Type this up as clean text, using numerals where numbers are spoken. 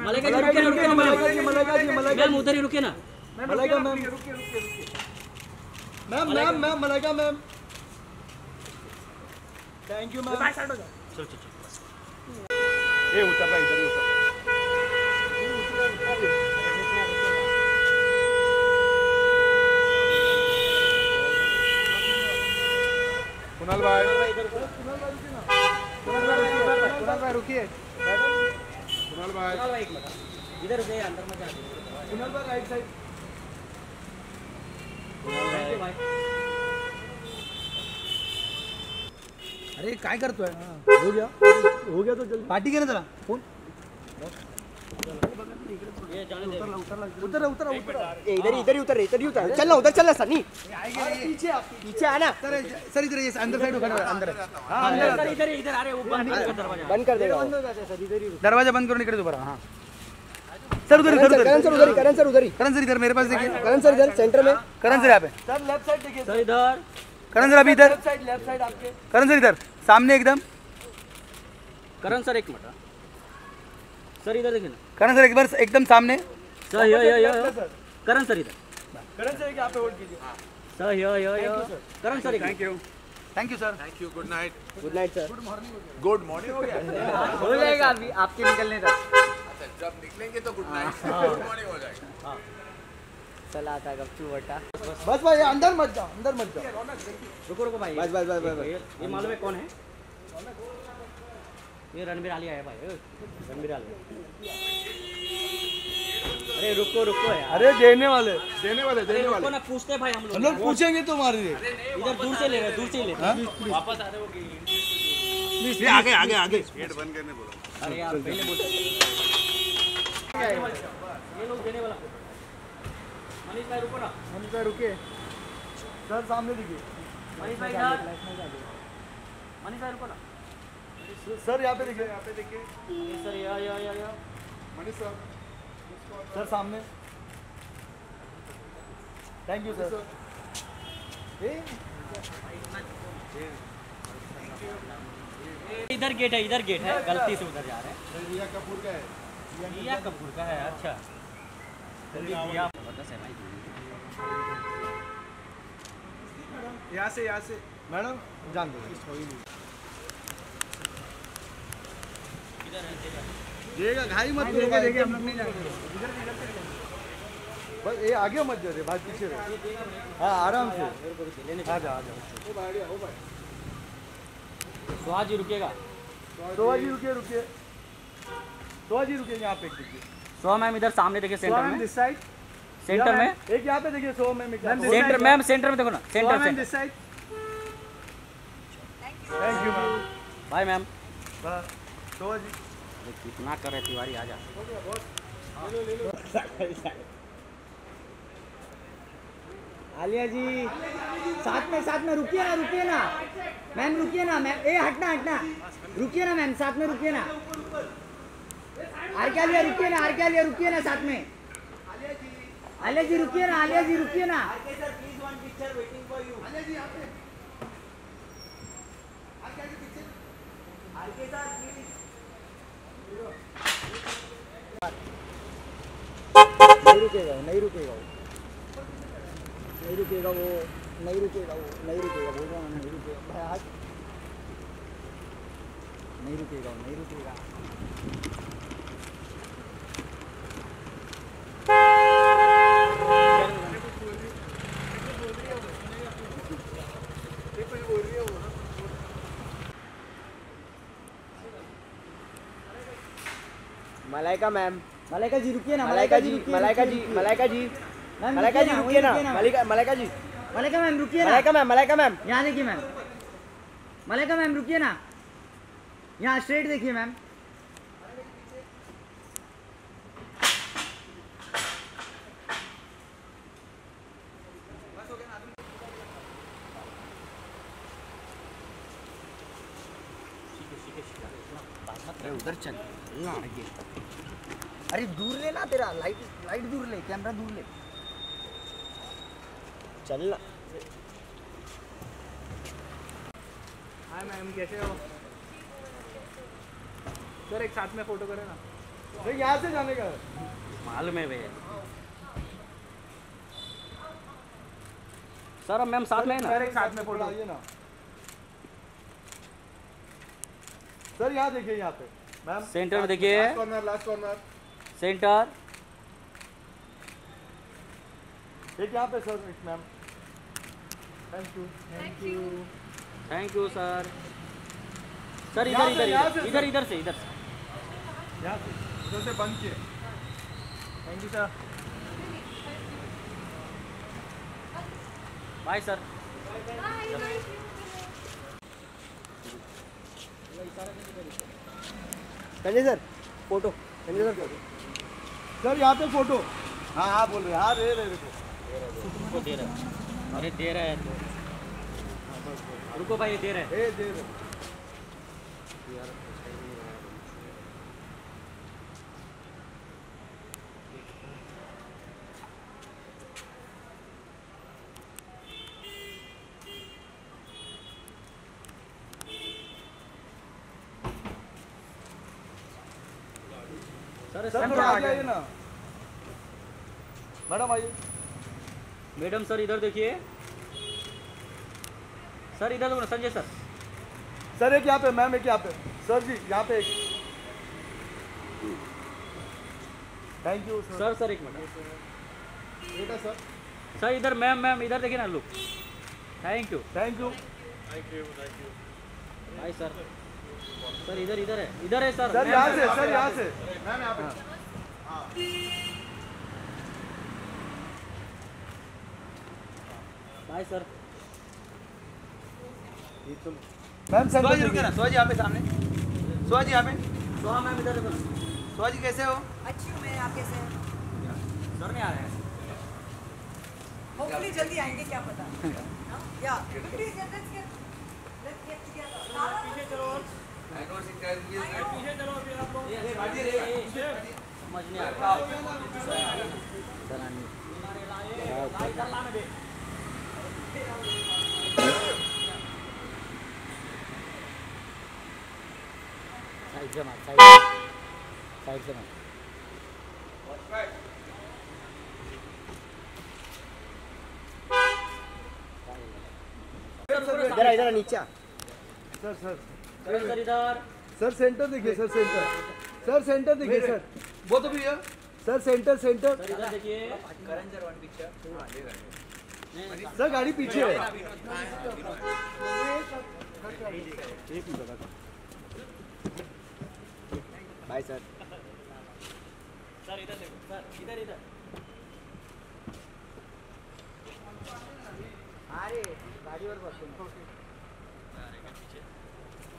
मलाइका जी रुके ना मैम, उधर ही रुके ना Malaika ma'am, ma'am Malaika ma'am, thank you ma'am. चल ये उतर रहा, इधर ही उतर। कुणाल भाई रुकिए। कुणाल भाई इधर रुके, अंदर मत जाइए। कुणाल भाई राइट साइड। भाई अरे काय करतोय? हो गया तो जल्दी पार्टी केलं जरा फोन। ये जाने दे, उतर इधर ही उतर चल ना, उधर चलना सनी, पीछे आना सर इधर ये अंदर साइड होगा, अंदर इधर अरे वो बंद कर दरवाजा, बंद कर देगा। दरवाजा बंद करो, निकले दोबारा। हाँ सर उधर करण सर उधर ही करण सर इधर मेरे पास देखिए। करण सर इधर सेंटर में। करण सर यहाँ पे। सर लेफ्ट साइड देखिए सर इधर, करण सर अभी इधर। लेफ्ट साइड आपके। करण सर इधर सामने एकदम। करण सर एक मिनट सर, इधर देखिए ना करण सर एक बार एकदम सामने। सर यो करण सर इधर, करण सर यहाँ पे होल्ड कीजिए sir yo Karan sir thank you sir. Good night sir. Good morning हो गया। हो जाएगा अभी आपके निकलने तक। अच्छा जब निकलेंगे तो गुड नाइट, गुड मॉर्निंग हो जाएगा। चला था गप्पू बटा। बस भाई अंदर मत जाओ। रुको भाई, बस ये मालूम है कौन है? ये रणबीर आलिया है भाई, रणबीर आलिया। अरे रुको यार, अरे देने वाले रुको ना, पूछते भाई हम लोग पूछेंगे तुम्हारे लिए। इधर दूर से ले रहे, वापस आ रहे हो कि आगे गेट बंद करने बोलो। अरे यार पहले बोलते ये लोग देने वाला। मनीष भाई रुको ना, रुकिए सर, सामने देखिए। मनीष भाई इधर, मनीष भाई रुको ना सर यहाँ पे देखिए। सर या मनीष सर सामने। Thank you sir. इधर गेट है, गलती से उधर जा रहे हैं। रिया कपूर का है। रिया कपूर का है, अच्छा रिया जबरदस्त है भाई। यहाँ से मैडम जान दो। देगा घाई मत करो, देखिए हम लोग नहीं जाएंगे। बस ये आगे मत जाओ, भाई पीछे रहो। हाँ आराम से आ जाओ। सुहा जी रुकेगा, सोहा जी रुकिए। यहाँ पे देखिए। सुहा मैम इधर सामने देखिए, सेंटर में, दिस साइड सेंटर में एक यहाँ पे देखिए। Soha ma'am centre, ma'am centre में देखो ना, centre this side. Thank you ma'am. भाई मैम सोहा जी कितना कर रहे तिवारी, आजा। आलिया जी साथ में रुकिए ना मैम, रुकिए ना मैम। ए हटना रुकिए ना मैम, साथ में रुकिए ना। आलिया रुकिए ना साथ में। आलिया जी रुकिए ना। नहीं रुकेगा वो बोल रहा हूँ, नहीं रुकेगा। मलाइका मैम, मलाइका जी रुकिए ना। मलाइका जी रुकिए ना। मलाइका मैम रुकिए ना। मलाइका मैम यहाँ देखिए मैम। मलाइका मैम रुकिए ना, यहाँ स्ट्रेट देखिए मैम। उधर चल ना, अरे दूर ले ना, तेरा लाइट दूर ले, कैमरा दूर ले, चल ना। हाय मैम, कैसे हो सर? एक साथ में फोटो करें ना। नहीं यहाँ से जाने का है। मालूम है भैया। सर मैम साथ में है ना? सर एक साथ में फोटो आइए ना सर, यहाँ देखिए, यहाँ पे मैम सेंटर में देखिए, लास्ट कॉर्नर सेंटर। एक यहाँ पे सर, एक ma'am. Thank you thank you sir. Sir यहाँ इधर से, इधर यहाँ से, इधर इधर इधर से इधर से। यहाँ से इधर से बंद किए। Thank you sir. Bye sir. Sanjay sir photo, Sanjay sir photo. Sir यहाँ पे फोटो। हाँ हाँ बोल रहे हैं, हाँ रे रुको दे रहा है। अरे दे रहा है तो रुको भाई, दे रहा है। ए दे रहे। सर सर थोड़ा आगे आइए ना। मैडम आइए। मैडम सर इधर देखिए। सर इधर देखो ना, संजय सर। सर एक यहाँ पे, मैम एक यहाँ पे। सर जी यहाँ पे एक। Thank you sir. Sir sir एक मिनट बेटा सर। सर इधर मैम मैम इधर देखिए ना, look. Thank you. Thank you. Bye sir. Sir इधर इधर है, इधर है सर। सर यहाँ से, सर यहाँ से। मैम यहाँ पे। Bye sir. मैम सुहाजी रुके ना, सुहाजी यहाँ पे सामने। सुहाजी यहाँ पे। तो हाँ मैम इधर देखो ना। सुहाजी कैसे हो? अच्छी हूँ मैं, आप कैसे हैं? सर नहीं आ रहे हैं। होपफुली जल्दी आएंगे, क्या पता। या प्लीज लेट्स गेट टुगेदर। पीछे चलो, I know she tells me that. पीछे चलो अभी आप लोग। समझ नहीं आ रहा। साइड से मार, साइड से मार। इधर इधर नीचे। सर सर सर इधर। सर सेंटर देखिए, सर सेंटर। सर सेंटर देखिए सर। वो तो भी है। Sir centre centre. सर इधर देखिए। Karan sir one picture. Sir गाड़ी पीछे है। Bye sir. सर इधर देखो, सर इधर इधर। अरे गाडीवर बसून।